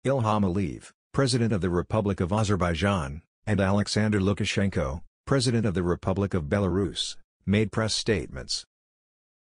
Ilham Aliyev, President of the Republic of Azerbaijan, and Aleksandr Lukashenko, President of the Republic of Belarus, made press statements.